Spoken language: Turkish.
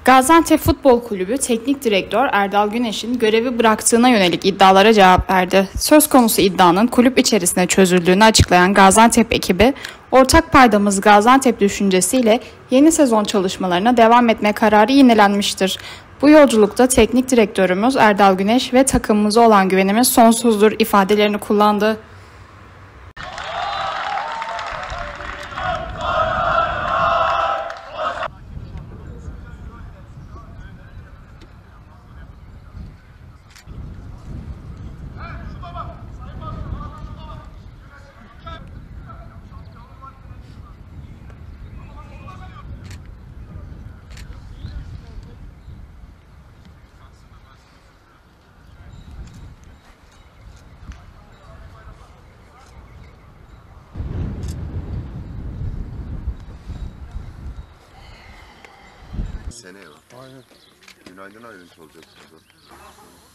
Gaziantep Futbol Kulübü Teknik Direktör Erdal Güneş'in görevi bıraktığına yönelik iddialara cevap verdi. Söz konusu iddianın kulüp içerisinde çözüldüğünü açıklayan Gaziantep ekibi, ortak paydamız Gaziantep düşüncesiyle yeni sezon çalışmalarına devam etme kararı yenilenmiştir. Bu yolculukta teknik direktörümüz Erdal Güneş ve takımımıza olan güvenimiz sonsuzdur ifadelerini kullandı. Seneye o. Aynen. Günaydın ayrıntı olacaksınız o.